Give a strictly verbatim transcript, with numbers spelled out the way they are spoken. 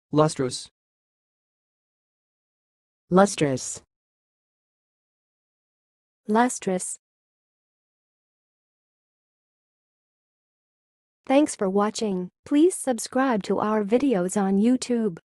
lustrous, lustrous, lustrous. Thanks for watching. Please subscribe to our videos on YouTube.